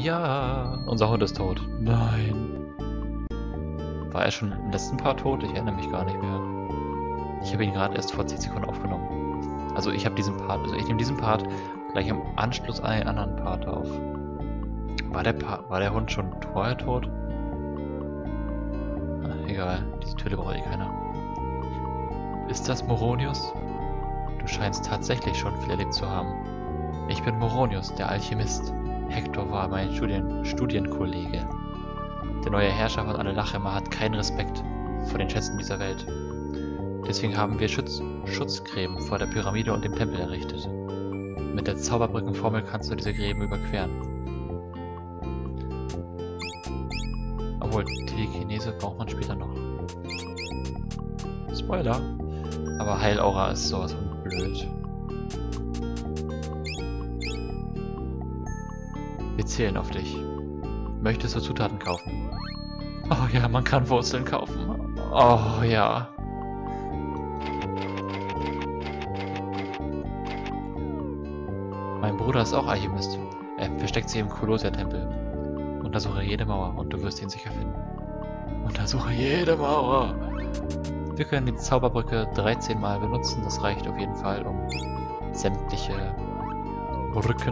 Ja, unser Hund ist tot. Nein. War er schon im letzten Part tot? Ich erinnere mich gar nicht mehr. Ich habe ihn gerade erst vor 10 Sekunden aufgenommen. Also ich habe diesen Part, also ich nehme diesen Part gleich im Anschluss einen anderen Part auf. War der Hund schon vorher tot? Ach, egal, diese Töle braucht eh keiner. Ist das Moronius? Du scheinst tatsächlich schon viel erlebt zu haben. Ich bin Moronius, der Alchemist. Hector war mein Studienkollege. Der neue Herrscher von Allelachema hat keinen Respekt vor den Schätzen dieser Welt. Deswegen haben wir Schutzgräben vor der Pyramide und dem Tempel errichtet. Mit der Zauberbrückenformel kannst du diese Gräben überqueren. Obwohl, Telekinese braucht man später noch. Spoiler! Aber Heilaura ist sowas von blöd. Wir zählen auf dich. Möchtest du Zutaten kaufen? Oh ja, man kann Wurzeln kaufen. Oh ja. Mein Bruder ist auch Alchemist. Er versteckt sich im Kolossia-Tempel. Untersuche jede Mauer und du wirst ihn sicher finden. Untersuche jede Mauer! Wir können die Zauberbrücke 13 Mal benutzen. Das reicht auf jeden Fall, um sämtliche Brücken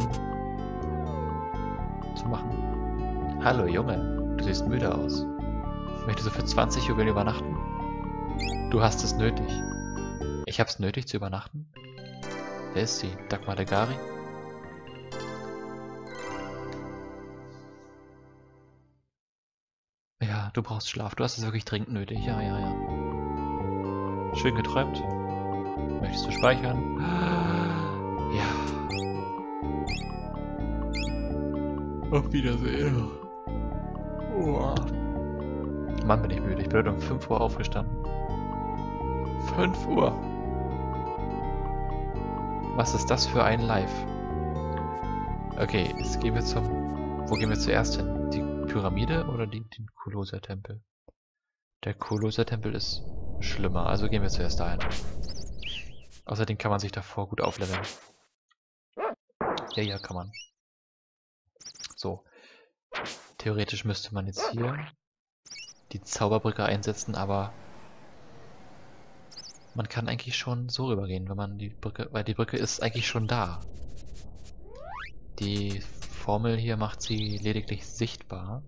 zu machen. Hallo Junge, du siehst müde aus. Möchtest du für 20 Juwelen übernachten? Du hast es nötig. Ich hab's nötig zu übernachten? Wer ist sie? Dagmar Degari? Ja, du brauchst Schlaf. Du hast es wirklich dringend nötig. Ja. Schön geträumt. Möchtest du speichern? Ja. Auf Wiedersehen. Oh. Mann, bin ich müde. Ich bin heute um 5 Uhr aufgestanden. 5 Uhr. Was ist das für ein Live? Okay, jetzt gehen wir zum... Wo gehen wir zuerst hin? Die Pyramide oder den Kolossia-Tempel? Der Kolossia-Tempel ist schlimmer, also gehen wir zuerst dahin. Außerdem kann man sich davor gut aufleveln. Ja, kann man. So. Theoretisch müsste man jetzt hier die Zauberbrücke einsetzen, aber man kann eigentlich schon so rübergehen, wenn man die Brücke, weil die Brücke ist eigentlich schon da. Die Formel hier macht sie lediglich sichtbar.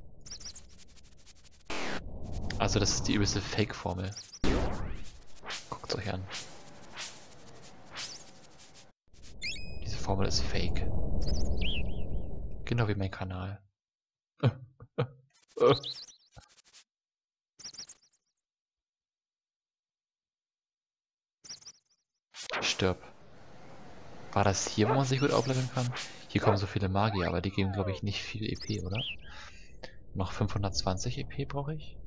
Also das ist die übelste Fake-Formel. Guckt's euch an. Diese Formel ist fake. Genau wie mein Kanal. Stirb. War das hier, wo man sich gut aufleveln kann? Hier kommen so viele Magier, aber die geben, glaube ich, nicht viel EP, oder? Noch 520 EP brauche ich?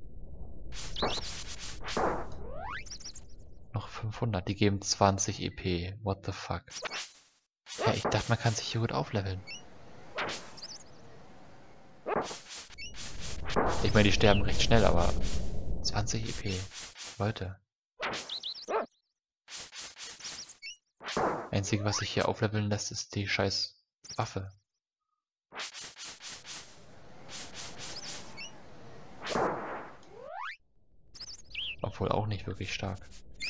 Noch 500, die geben 20 EP. What the fuck? Ja, ich dachte, man kann sich hier gut aufleveln. Ich meine, die sterben recht schnell, aber 20 EP. Leute. Einzige, was sich hier aufleveln lässt, ist die scheiß Waffe. Obwohl auch nicht wirklich stark.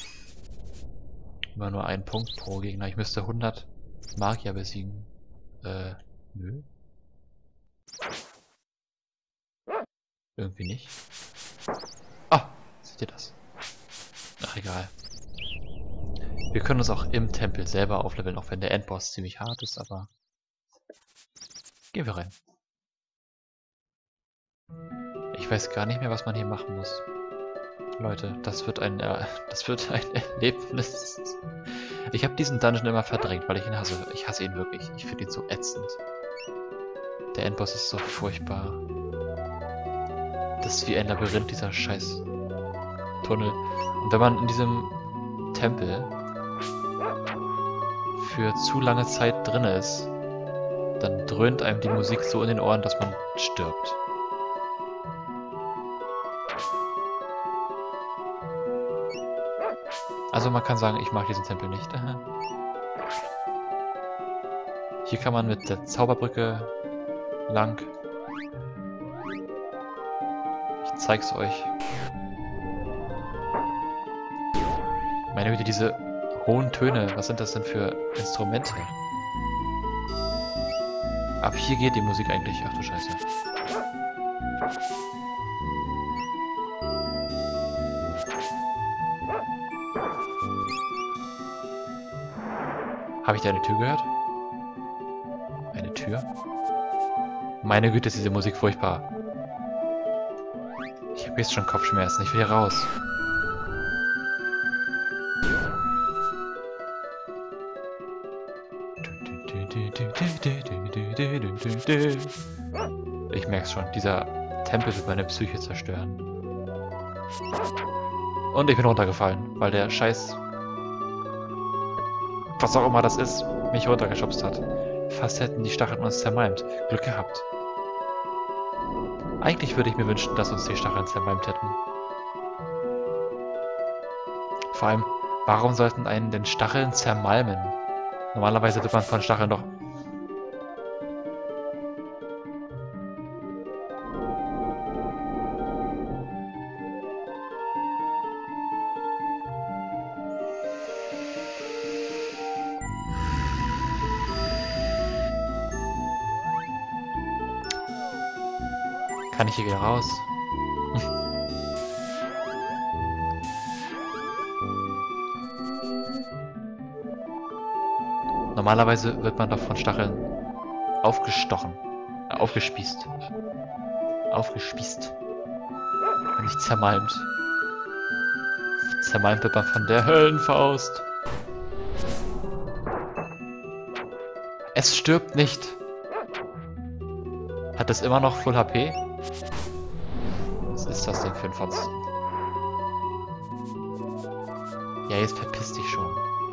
Immer nur ein Punkt pro Gegner. Ich müsste 100 Magier besiegen. Nö. Irgendwie nicht. Ah, seht ihr das? Ach, egal. Wir können uns auch im Tempel selber aufleveln, auch wenn der Endboss ziemlich hart ist, aber... Gehen wir rein. Ich weiß gar nicht mehr, was man hier machen muss. Leute, das wird ein Erlebnis. Ich habe diesen Dungeon immer verdrängt, weil ich ihn hasse. Ich hasse ihn wirklich. Ich finde ihn so ätzend. Der Endboss ist so furchtbar. Das ist wie ein Labyrinth, dieser scheiß Tunnel. Und wenn man in diesem Tempel für zu lange Zeit drin ist, dann dröhnt einem die Musik so in den Ohren, dass man stirbt. Also man kann sagen, ich mag diesen Tempel nicht. Hier kann man mit der Zauberbrücke lang Ich zeig's euch. Meine Güte, diese hohen Töne, was sind das denn für Instrumente? Ab hier geht die Musik eigentlich. Ach du Scheiße. Habe ich da eine Tür gehört? Eine Tür? Meine Güte, ist diese Musik furchtbar. Ich habe jetzt schon Kopfschmerzen. Ich will hier raus. Ich merk's schon. Dieser Tempel wird meine Psyche zerstören. Und ich bin runtergefallen, weil der Scheiß... was auch immer das ist, mich runtergeschubst hat. Fast hätten die Stacheln uns zermalmt. Glück gehabt. Eigentlich würde ich mir wünschen, dass uns die Stacheln zermalmt hätten. Vor allem, warum sollten einen denn Stacheln zermalmen? Normalerweise wird man von Stacheln doch... Kann ich hier wieder raus? Normalerweise wird man doch von Stacheln aufgestochen. Aufgespießt. Aufgespießt. Und nicht zermalmt. Zermalmt wird man von der Höllenfaust. Es stirbt nicht. Hat es immer noch Full HP? Was ist das denn für ein Fotzen? Ja, jetzt verpiss dich schon.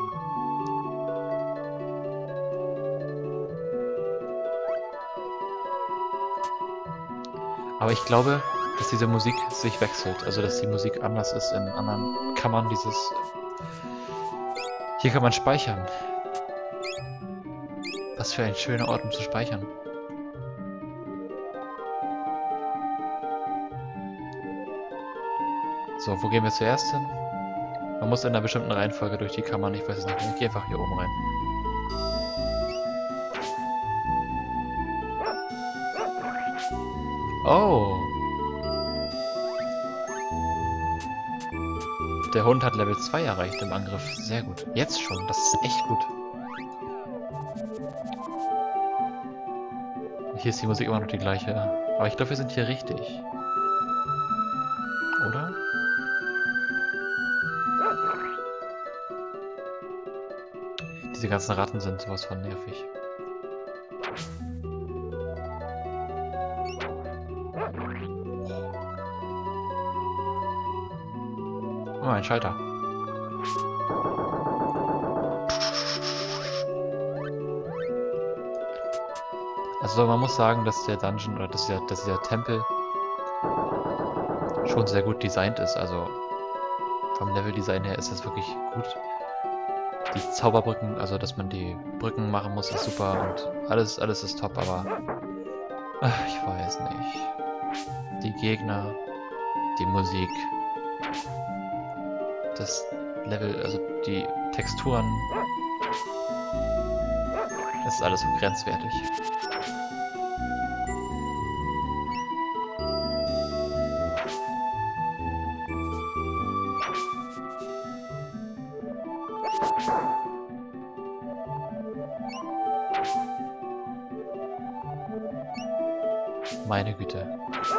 Aber ich glaube, dass diese Musik sich wechselt. Also, dass die Musik anders ist in anderen Kammern dieses... Hier kann man speichern. Was für ein schöner Ort, um zu speichern. So, wo gehen wir zuerst hin? Man muss in einer bestimmten Reihenfolge durch die Kammern, ich weiß es nicht mehr. Ich gehe einfach hier oben rein. Oh! Der Hund hat Level 2 erreicht im Angriff. Sehr gut. Jetzt schon, das ist echt gut. Hier ist die Musik immer noch die gleiche. Aber ich glaube, wir sind hier richtig. Oder? Diese ganzen Ratten sind sowas von nervig. Oh, ein Schalter. Also man muss sagen, dass der Dungeon oder dass dieser Tempel schon sehr gut designt ist. Also vom Leveldesign her ist das wirklich gut. Die Zauberbrücken, also dass man die Brücken machen muss, ist super und alles ist top, aber ich weiß nicht. Die Gegner, die Musik, das Level, also die Texturen, das ist alles so grenzwertig. Meine Güte.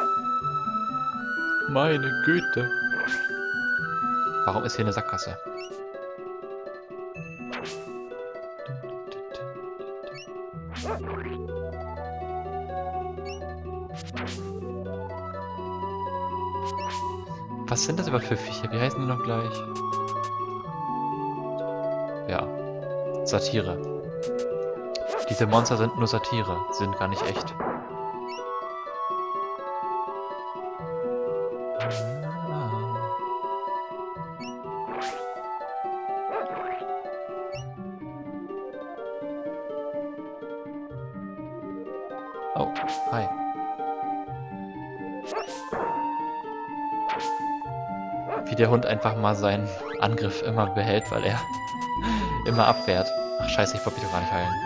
Meine Güte. Warum ist hier eine Sackgasse? Was sind das überhaupt für Viecher? Wie heißen die noch gleich? Ja. Satire. Diese Monster sind nur Satire. Sie sind gar nicht echt. Oh, hi. Wie der Hund einfach mal seinen Angriff immer behält, weil er immer abwehrt. Ach scheiße, ich wollte mich doch gar nicht heilen.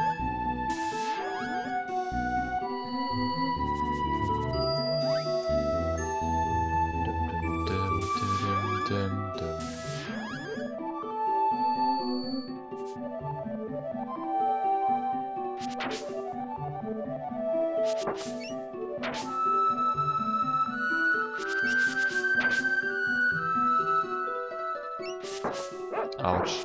Autsch.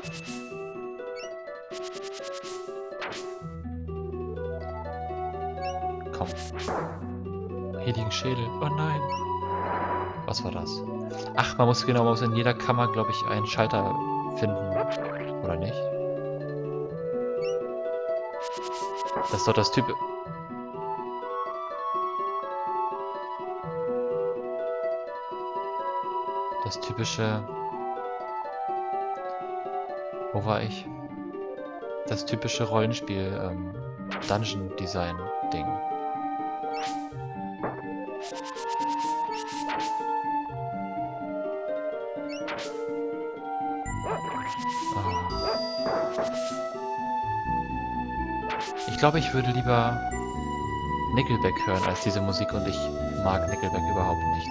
Komm. Hier liegen Schädel. Oh nein. Was war das? Ach, man muss in jeder Kammer, glaube ich, einen Schalter finden. Oder nicht? Das ist doch das Typ. Das typische. Wo war ich? Das typische Rollenspiel, Dungeon-Design-Ding. Ich glaube, ich würde lieber Nickelback hören als diese Musik und ich mag Nickelback überhaupt nicht.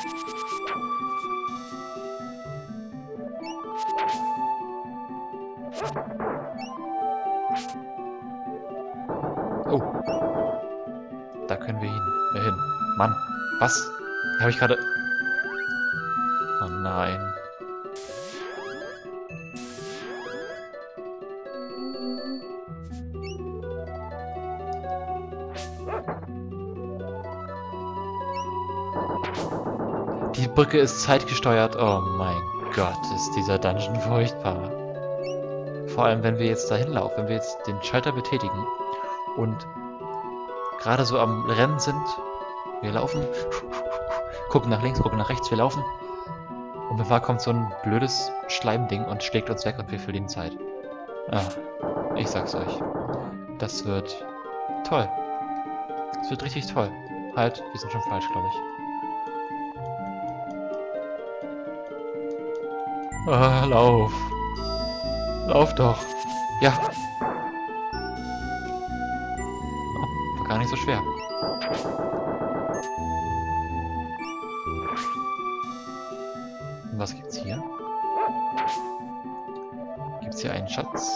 Oh. Da können wir hin. Mann. Was? Habe ich gerade... Oh nein. Die Brücke ist zeitgesteuert. Oh mein Gott, ist dieser Dungeon furchtbar. Vor allem, wenn wir jetzt dahin laufen, wenn wir jetzt den Schalter betätigen und gerade so am Rennen sind. Wir laufen, gucken nach links, gucken nach rechts, wir laufen. Und mit kommt so ein blödes Schleimding und schlägt uns weg und wir verlieren Zeit. Ah, ich sag's euch. Das wird toll. Das wird richtig toll. Halt, wir sind schon falsch, glaube ich. Ah, lauf. Lauf doch. Ja. Oh, war gar nicht so schwer. Und was gibt's hier? Gibt's hier einen Schatz?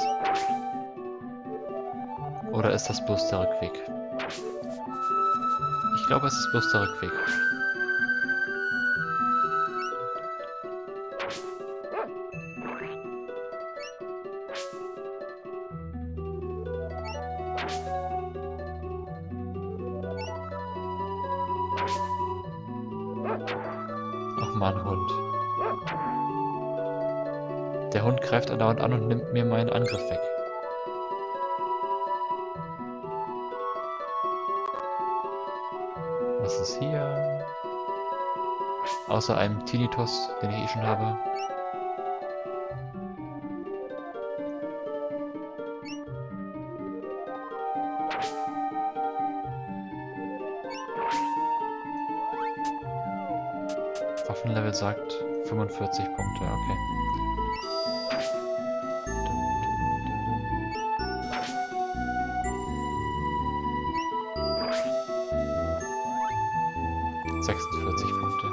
Oder ist das bloß der Rückweg? Ich glaube, es ist bloß der Rückweg. Ach Mann, Hund. Der Hund greift andauernd an und nimmt mir meinen Angriff weg. Was ist hier? Außer einem Tinnitus, den ich eh schon habe. Waffenlevel sagt 45 Punkte, okay. Punkte.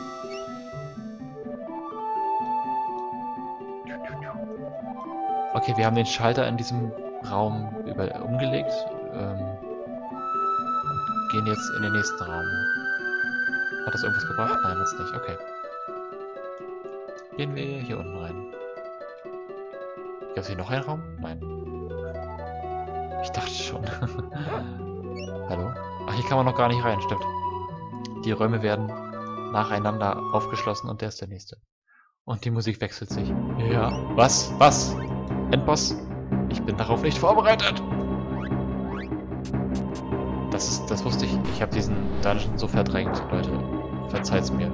Okay, wir haben den Schalter in diesem Raum umgelegt und gehen jetzt in den nächsten Raum. Hat das irgendwas gebracht? Nein, das nicht. Okay. Gehen wir hier unten rein. Gibt es hier noch einen Raum? Nein. Ich dachte schon. Hallo? Ach, hier kann man noch gar nicht rein, stimmt. Die Räume werden nacheinander aufgeschlossen und der ist der nächste. Und die Musik wechselt sich. Ja. Was? Was? Endboss? Ich bin darauf nicht vorbereitet. Das wusste ich. Ich habe diesen Dungeon so verdrängt, Leute. Verzeiht's mir.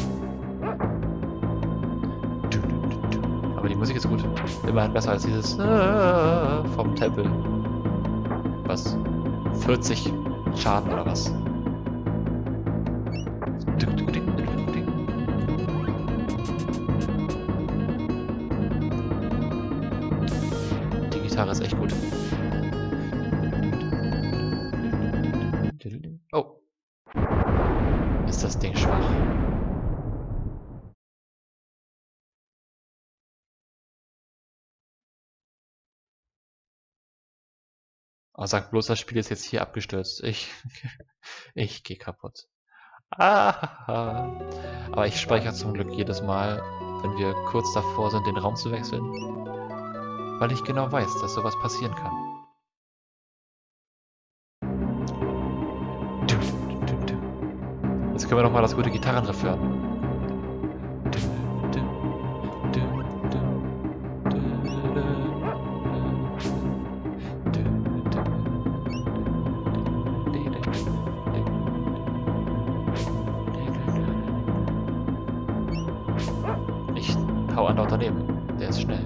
Aber die Musik ist gut. Immerhin besser als dieses vom Tempel. Was? 40 Schaden oder was? Gitarre ist echt gut. Oh. Ist das Ding schwach. Oh, sag bloß, das Spiel ist jetzt hier abgestürzt. Ich gehe kaputt. Ah, aber ich speichere zum Glück jedes Mal, wenn wir kurz davor sind, den Raum zu wechseln, weil ich genau weiß, dass sowas passieren kann. Jetzt können wir noch mal das gute Gitarrenriff hören. Ich hau andauernd daneben. Der ist schnell.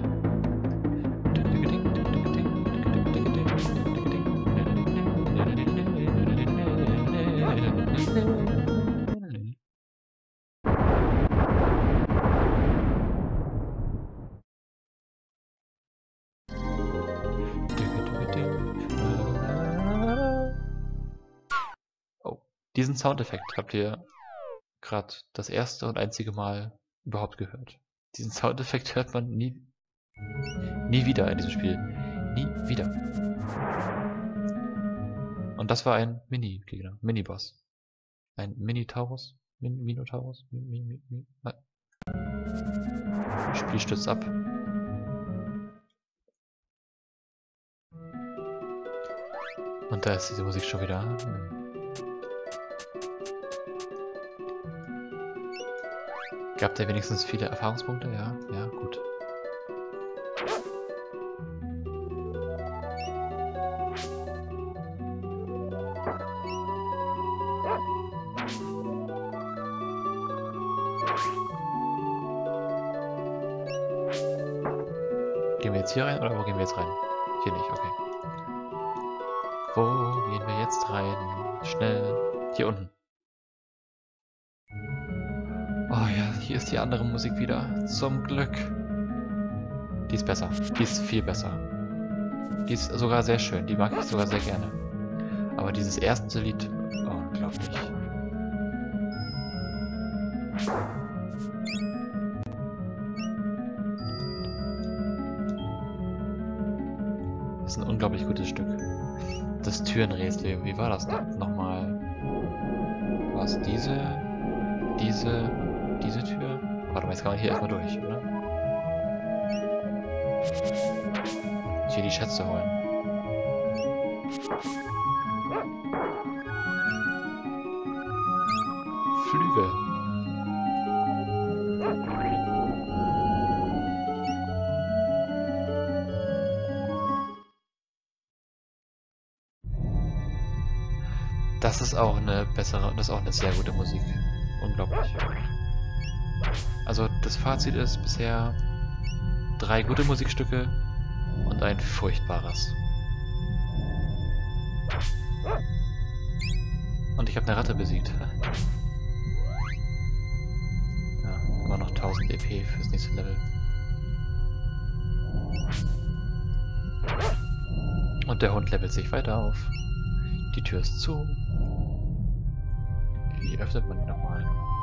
Oh, diesen Soundeffekt habt ihr gerade das erste und einzige Mal überhaupt gehört. Diesen Soundeffekt hört man nie wieder in diesem Spiel. Nie wieder. Und das war ein Mini-Gegner, Mini-Boss. Ein Minotaurus? Minotaurus? Spiel stürzt ab. Und da ist diese Musik schon wieder. Gab der wenigstens viele Erfahrungspunkte? Ja, ja, gut. Gehen wir jetzt hier rein oder wo gehen wir jetzt rein? Hier nicht, okay. Wo gehen wir jetzt rein? Schnell. Hier unten. Oh ja, hier ist die andere Musik wieder. Zum Glück. Die ist besser. Die ist viel besser. Die ist sogar sehr schön. Die mag ich sogar sehr gerne. Aber dieses erste Lied... Oh, unglaublich. Das ist ein unglaublich gutes Stück. Das Türenrätsel, wie war das nochmal? War es diese Tür? Warte mal, jetzt kann man hier erstmal durch, oder? Hier die Schätze holen. Flügel. Das ist auch eine bessere, das ist auch eine sehr gute Musik. Unglaublich. Also das Fazit ist bisher 3 gute Musikstücke und ein furchtbares. Und ich habe eine Ratte besiegt. Ja, immer noch 1000 EP fürs nächste Level. Und der Hund levelt sich weiter auf. Die Tür ist zu. Wie öffnet man die nochmal?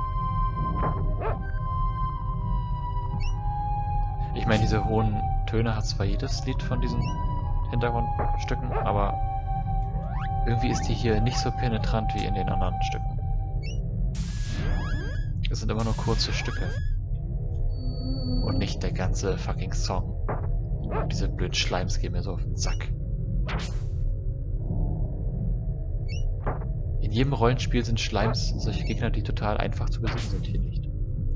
Ich meine, diese hohen Töne hat zwar jedes Lied von diesen Hintergrundstücken, aber irgendwie ist die hier nicht so penetrant wie in den anderen Stücken. Es sind immer nur kurze Stücke. Und nicht der ganze fucking Song. Diese blöden Schleims gehen mir so auf den Sack. In jedem Rollenspiel sind Schleims solche Gegner, die total einfach zu besiegen sind, hier nicht.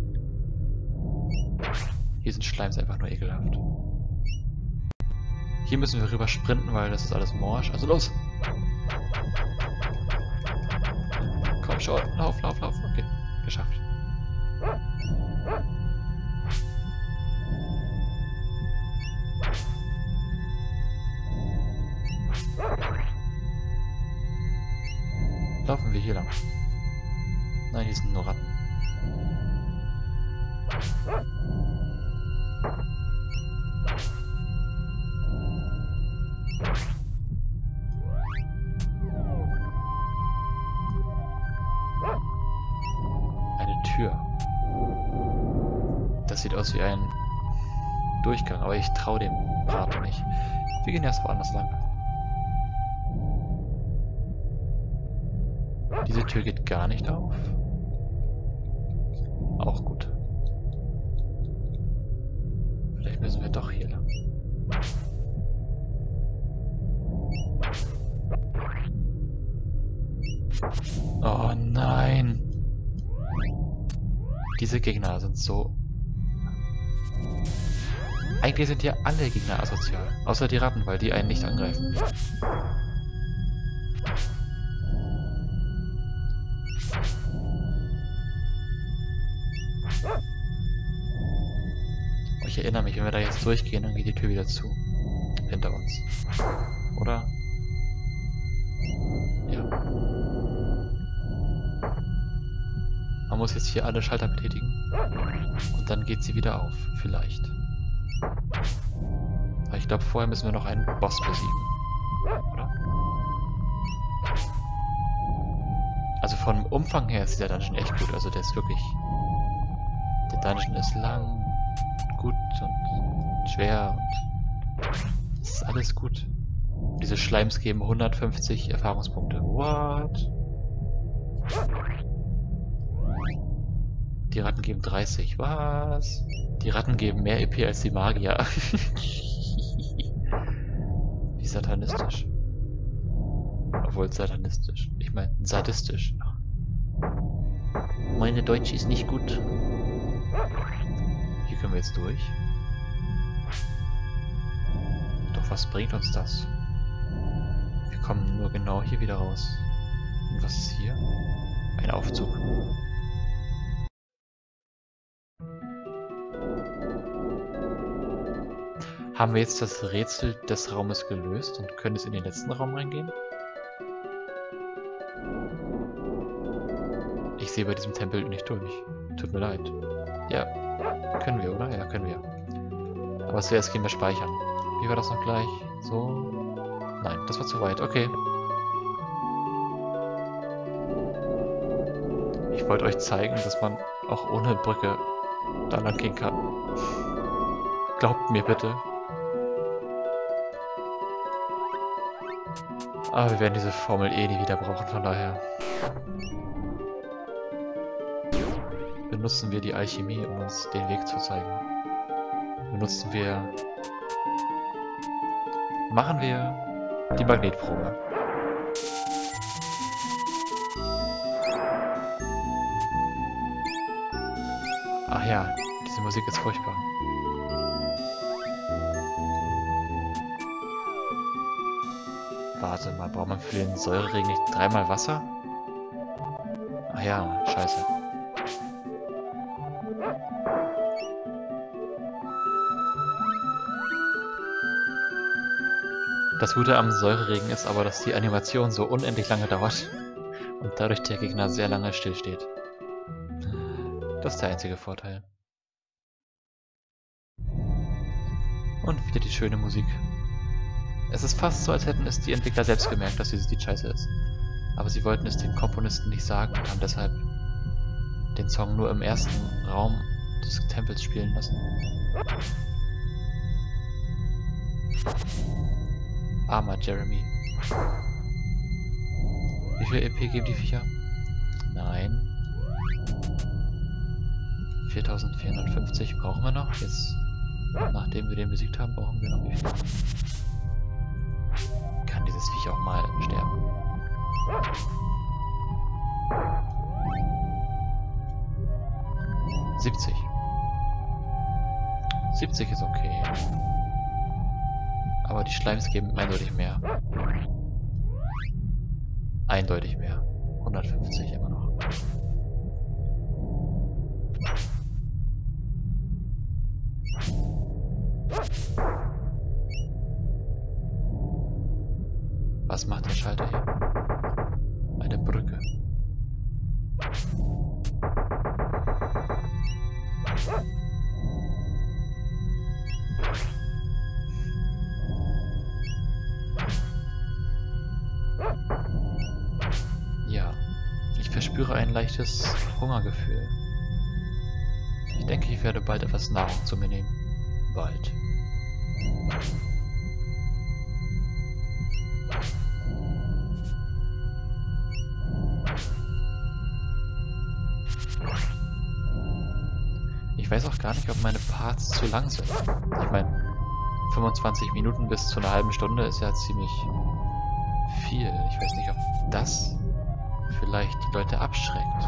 Hier sind Schleims einfach nur ekelhaft. Hier müssen wir rüber sprinten, weil das ist alles morsch. Also los! Komm schon, lauf, lauf, lauf. Okay, geschafft. Laufen wir hier lang. Nein, hier sind nur Ratten. Eine Tür. Das sieht aus wie ein Durchgang, aber ich traue dem Braten nicht. Wir gehen erst woanders lang. Diese Tür geht gar nicht auf. Auch gut. Vielleicht müssen wir doch hier lang. Oh nein! Diese Gegner sind so... Eigentlich sind ja alle Gegner asozial. Außer die Ratten, weil die einen nicht angreifen. Ich erinnere mich, wenn wir da jetzt durchgehen, dann geht die Tür wieder zu. Hinter uns. Oder? Ja. Man muss jetzt hier alle Schalter betätigen. Und dann geht sie wieder auf. Vielleicht. Aber ich glaube, vorher müssen wir noch einen Boss besiegen. Oder? Also vom Umfang her ist der Dungeon echt gut. Also der ist wirklich... Der Dungeon ist lang, gut und schwer und... Es ist alles gut. Diese Schleims geben 150 Erfahrungspunkte. What? Die Ratten geben 30. Was? Die Ratten geben mehr EP als die Magier. Wie satanistisch. Obwohl satanistisch. Ich meine, sadistisch. Meine Deutsch ist nicht gut. Hier können wir jetzt durch. Doch was bringt uns das? Wir kommen nur genau hier wieder raus. Und was ist hier? Ein Aufzug. Haben wir jetzt das Rätsel des Raumes gelöst und können es in den letzten Raum reingehen? Ich sehe bei diesem Tempel nicht durch. Tut mir leid. Ja, können wir, oder? Ja, können wir. Aber zuerst gehen wir speichern. Wie war das noch gleich? So? Nein, das war zu weit. Okay. Ich wollte euch zeigen, dass man auch ohne Brücke da lang gehen kann. Glaubt mir bitte. Aber wir werden diese Formel eh nie wieder brauchen, von daher. Benutzen wir die Alchemie, um uns den Weg zu zeigen. Benutzen wir... Machen wir die Magnetprobe. Ach ja, diese Musik ist furchtbar. Warte mal, braucht man für den Säureregen nicht dreimal Wasser? Ach ja, scheiße. Das Gute am Säureregen ist aber, dass die Animation so unendlich lange dauert und dadurch der Gegner sehr lange stillsteht. Das ist der einzige Vorteil. Und wieder die schöne Musik. Es ist fast so, als hätten es die Entwickler selbst gemerkt, dass dieses Lied scheiße ist. Aber sie wollten es den Komponisten nicht sagen und haben deshalb den Song nur im ersten Raum des Tempels spielen lassen. Armer Jeremy. Wie viel EP geben die Viecher? Nein. 4450 brauchen wir noch. Jetzt, nachdem wir den besiegt haben, brauchen wir noch wie viel? Kann dieses Viech auch mal sterben? $70. 70 ist okay. Aber die Schleims geben eindeutig mehr. Eindeutig mehr. 150 immer noch. Was macht der Schalter hier? Eine Brücke. verspüre ein leichtes Hungergefühl. Ich denke, ich werde bald etwas Nahrung zu mir nehmen. Bald. Ich weiß auch gar nicht, ob meine Parts zu lang sind. Ich meine, 25 Minuten bis zu einer halben Stunde ist ja ziemlich viel. Ich weiß nicht, ob das vielleicht die Leute abschreckt.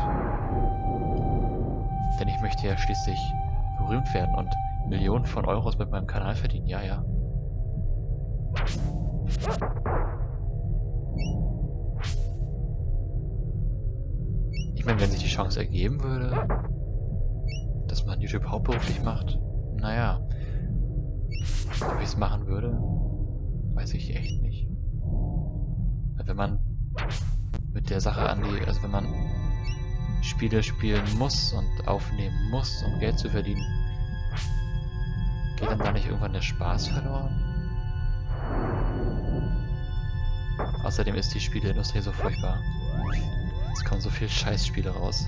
Denn ich möchte ja schließlich berühmt werden und Millionen von Euros mit meinem Kanal verdienen. Ja, ja. Ich meine, wenn sich die Chance ergeben würde, dass man YouTube hauptberuflich macht, naja. Ob ich es machen würde, weiß ich echt nicht. Wenn man mit der Sache also wenn man Spiele spielen muss und aufnehmen muss, um Geld zu verdienen, geht dann da nicht irgendwann der Spaß verloren? Außerdem ist die Spieleindustrie so furchtbar. Es kommen so viele Scheißspiele raus.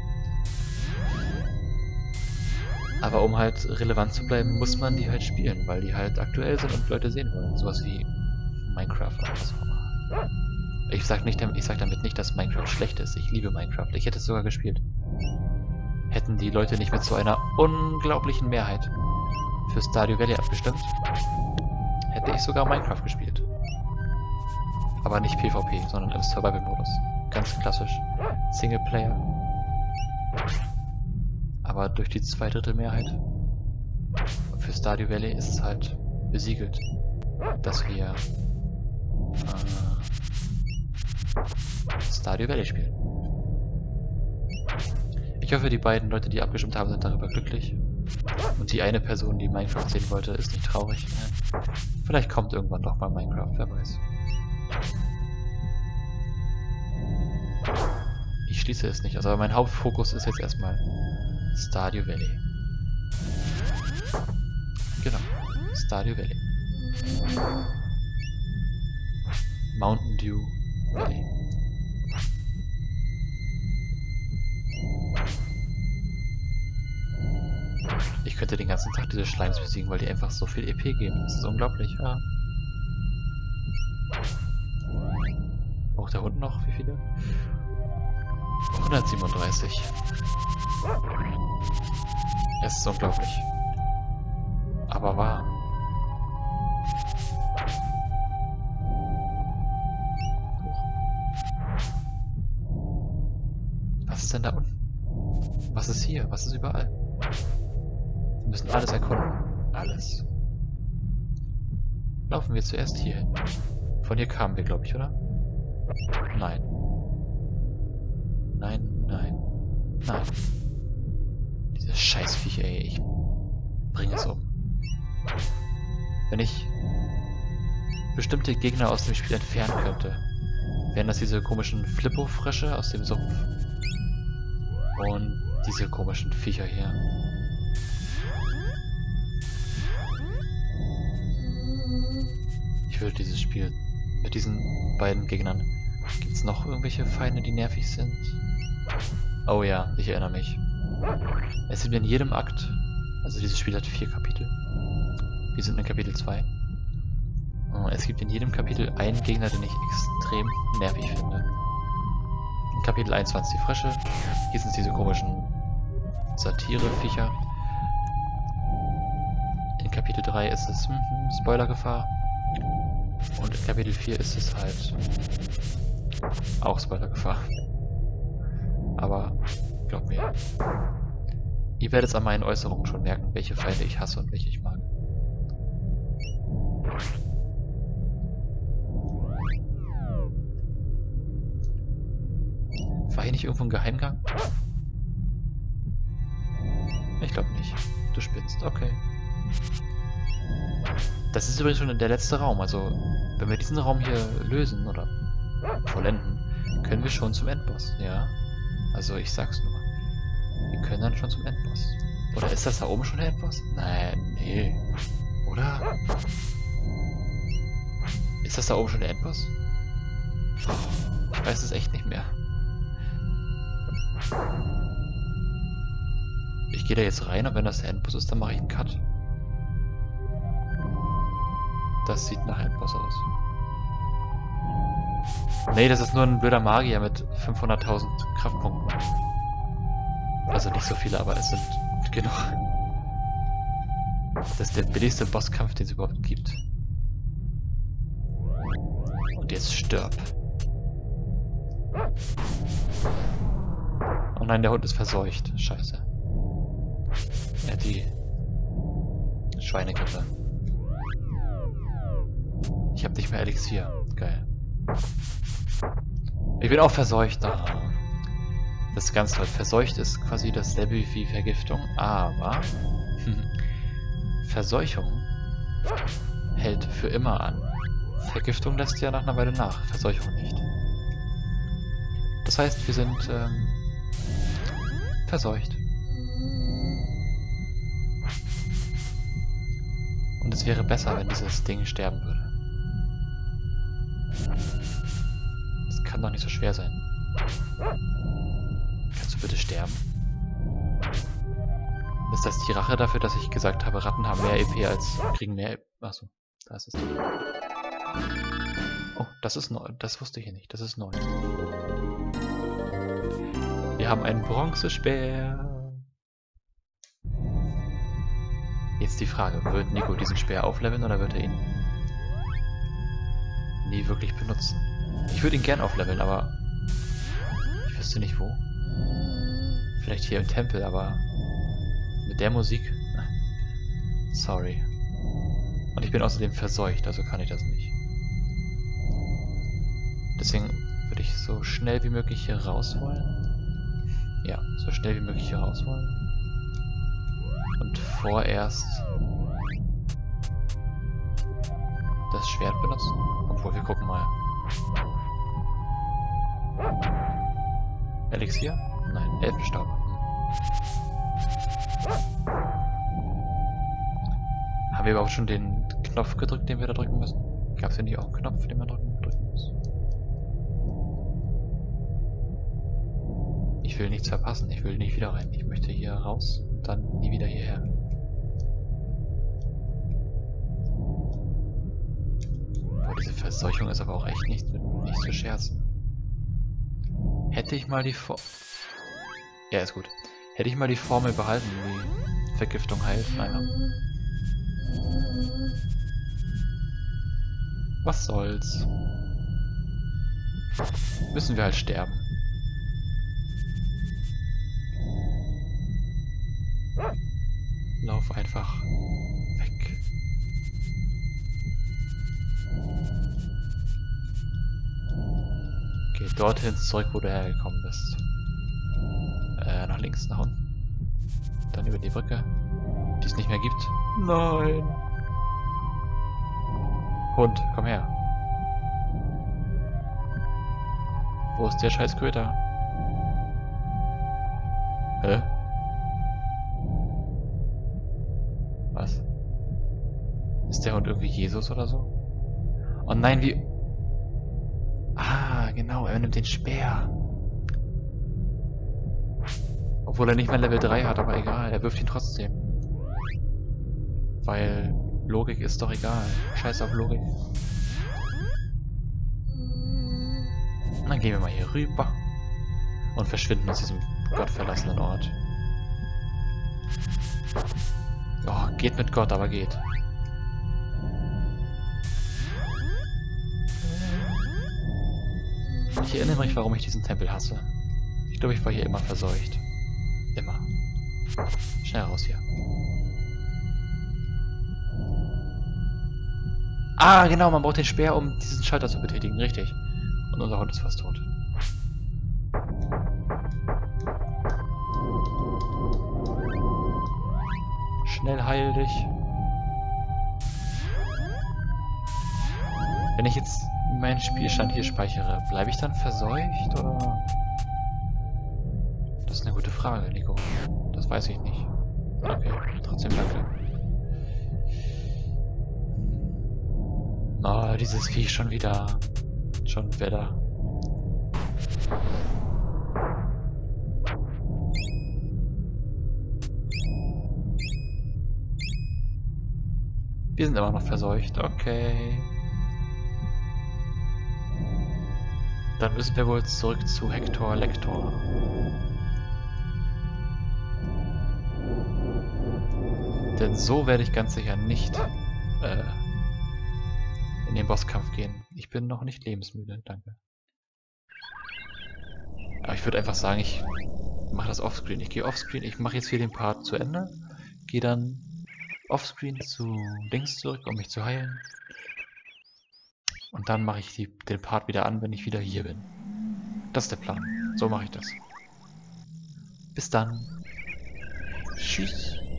Aber um halt relevant zu bleiben, muss man die halt spielen, weil die halt aktuell sind und Leute sehen wollen. Sowas wie Minecraft oder was auch immer. Ich sag damit nicht, dass Minecraft schlecht ist. Ich liebe Minecraft. Ich hätte es sogar gespielt. Hätten die Leute nicht mit so einer unglaublichen Mehrheit für Stardew Valley abgestimmt, hätte ich sogar Minecraft gespielt. Aber nicht PvP, sondern im Survival-Modus. Ganz klassisch. Singleplayer. Aber durch die 2/3 Mehrheit für Stardew Valley ist es halt besiegelt, dass wir Stardew Valley spielen. Ich hoffe, die beiden Leute, die abgestimmt haben, sind darüber glücklich. Und die eine Person, die Minecraft sehen wollte, ist nicht traurig. Vielleicht kommt irgendwann doch mal Minecraft, wer weiß. Ich schließe es nicht, also mein Hauptfokus ist jetzt erstmal Stardew Valley. Genau, Stardew Valley. Mountain Dew Valley. Ich könnte den ganzen Tag diese Schleims besiegen, weil die einfach so viel EP geben. Das ist unglaublich, ja. Braucht der Hund noch? Wie viele? 137. Es ist unglaublich. Aber wahr. Was ist denn da unten? Was ist hier? Was ist überall? Wir müssen alles erkunden. Alles. Laufen wir zuerst hier hin. Von hier kamen wir, glaube ich, oder? Nein. Nein, nein, nein. Diese Scheißviecher, ey. Ich bringe es um. Wenn ich bestimmte Gegner aus dem Spiel entfernen könnte, wären das diese komischen Flippo-Frösche aus dem Sumpf. Und diese komischen Viecher hier. Ich würde dieses Spiel mit diesen beiden Gegnern. Gibt es noch irgendwelche Feinde, die nervig sind? Oh ja, ich erinnere mich. Es sind in jedem Akt, also dieses Spiel hat 4 Kapitel. Wir sind in Kapitel 2. Es gibt in jedem Kapitel einen Gegner, den ich extrem nervig finde. In Kapitel 1 waren es die Frösche, hier sind es diese komischen Satire-Viecher. In Kapitel 3 ist es Spoilergefahr. Und in Kapitel 4 ist es halt auch Spoilergefahr. Aber glaubt mir, ihr werdet es an meinen Äußerungen schon merken, welche Feinde ich hasse und welche ich mag. War hier nicht irgendwo ein Geheimgang? Ich glaube nicht. Du spinnst, okay. Das ist übrigens schon der letzte Raum, also wenn wir diesen Raum hier lösen oder vollenden, können wir schon zum Endboss, ja? Also ich sag's nur. Wir können dann schon zum Endboss. Oder ist das da oben schon der Endboss? Nein, nee. Oder? Ist das da oben schon der Endboss? Ich weiß es echt nicht mehr. Ich gehe da jetzt rein und wenn das der Endboss ist, dann mache ich einen Cut. Das sieht nach Endboss aus. Nee, das ist nur ein blöder Magier mit 500.000 Kraftpunkten. Also nicht so viele, aber es sind genug. Das ist der billigste Bosskampf, den es überhaupt gibt. Und jetzt stirb. Oh nein, der Hund ist verseucht. Scheiße. Er hat die Schweinegrippe. Ich hab nicht mehr Elixier. Geil. Ich bin auch verseucht. Oh. Das ist ganz toll. Verseucht ist quasi dasselbe wie Vergiftung, aber Verseuchung hält für immer an. Vergiftung lässt ja nach einer Weile nach, Verseuchung nicht. Das heißt, wir sind verseucht. Und es wäre besser, wenn dieses Ding sterben würde. Das kann doch nicht so schwer sein. Kannst du bitte sterben? Ist das die Rache dafür, dass ich gesagt habe, Ratten haben mehr EP als kriegen mehr EP? Achso, da ist es. Oh, das ist neu. Das wusste ich hier nicht. Das ist neu. Wir haben einen Bronzespeer. Jetzt die Frage, wird Nico diesen Speer aufleveln oder wird er ihn nie wirklich benutzen? Ich würde ihn gern aufleveln, aber ich wüsste nicht wo. Vielleicht hier im Tempel, aber mit der Musik? Sorry. Und ich bin außerdem verseucht, also kann ich das nicht. Deswegen würde ich so schnell wie möglich hier raus wollen. Ja, so schnell wie möglich hier raus wollen. Und vorerst das Schwert benutzen. Obwohl, wir gucken mal. Elixier? Nein, Elfenstaub. Haben wir überhaupt schon den Knopf gedrückt, den wir da drücken müssen? Gab es ja nicht auch einen Knopf, den man drücken muss? Ich will nichts verpassen, ich will nicht wieder rein. Ich möchte hier raus und dann nie wieder hierher. Boah, diese Verseuchung ist aber auch echt nicht zu scherzen. Hätte ich mal die Ja, ist gut. Hätte ich mal die Formel behalten, die Vergiftung heilt. Naja. Was soll's. Müssen wir halt sterben. Lauf einfach weg. Geh dorthin zurück, wo du hergekommen bist. Nach links, nach unten. Dann über die Brücke, die es nicht mehr gibt. Nein! Hund, komm her. Wo ist der scheiß Köter? Hä? Was? Ist der Hund irgendwie Jesus oder so? Oh nein, wie... Ah, genau, er nimmt den Speer. Obwohl er nicht mal Level 3 hat, aber egal, er wirft ihn trotzdem. Weil Logik ist doch egal. Scheiß auf Logik. Und dann gehen wir mal hier rüber und verschwinden aus diesem gottverlassenen Ort. Oh, geht mit Gott, aber geht. Ich erinnere mich, warum ich diesen Tempel hasse. Ich glaube, ich war hier immer verseucht. Immer. Schnell raus hier. Ah, genau, man braucht den Speer, um diesen Schalter zu betätigen. Richtig. Und unser Hund ist fast tot. Schnell heil dich. Wenn ich jetzt meinen Spielstand hier speichere, bleibe ich dann verseucht oder? Das ist eine gute Frage, Nico. Das weiß ich nicht. Okay, trotzdem danke. Oh, dieses Viech schon wieder. Schon wieder. Wir sind immer noch verseucht. Okay. Dann müssen wir wohl zurück zu Hector Lector. Denn so werde ich ganz sicher nicht in den Bosskampf gehen. Ich bin noch nicht lebensmüde, danke. Aber ich würde einfach sagen, ich mache das offscreen. Ich gehe offscreen, ich mache jetzt hier den Part zu Ende. Gehe dann offscreen zu links zurück, um mich zu heilen. Und dann mache ich den Part wieder an, wenn ich wieder hier bin. Das ist der Plan. So mache ich das. Bis dann. Tschüss.